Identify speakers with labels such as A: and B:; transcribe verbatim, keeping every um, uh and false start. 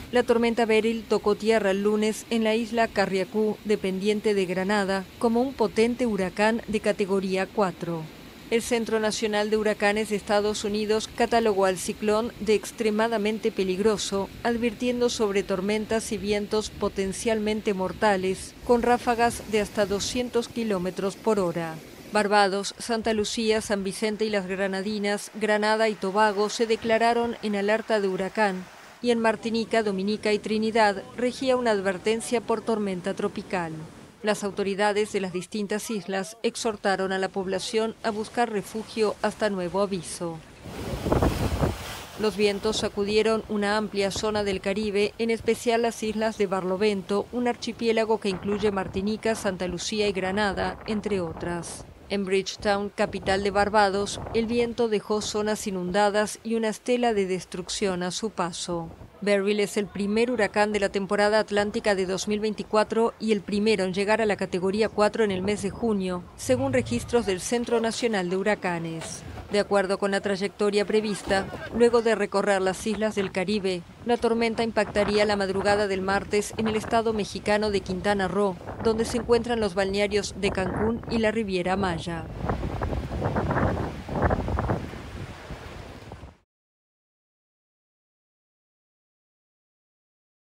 A: La tormenta Beryl tocó tierra el lunes en la isla Carriacou, dependiente de Granada, como un potente huracán de categoría cuatro. El Centro Nacional de Huracanes de Estados Unidos catalogó al ciclón de extremadamente peligroso, advirtiendo sobre tormentas y vientos potencialmente mortales, con ráfagas de hasta doscientos kilómetros por hora. Barbados, Santa Lucía, San Vicente y las Granadinas, Granada y Tobago se declararon en alerta de huracán, y en Martinica, Dominica y Trinidad regía una advertencia por tormenta tropical. Las autoridades de las distintas islas exhortaron a la población a buscar refugio hasta nuevo aviso. Los vientos sacudieron una amplia zona del Caribe, en especial las islas de Barlovento, un archipiélago que incluye Martinica, Santa Lucía y Granada, entre otras. En Bridgetown, capital de Barbados, el viento dejó zonas inundadas y una estela de destrucción a su paso. Beryl es el primer huracán de la temporada atlántica de dos mil veinticuatro y el primero en llegar a la categoría cuatro en el mes de junio, según registros del Centro Nacional de Huracanes. De acuerdo con la trayectoria prevista, luego de recorrer las islas del Caribe, la tormenta impactaría la madrugada del martes en el estado mexicano de Quintana Roo, donde se encuentran los balnearios de Cancún y la Riviera Maya.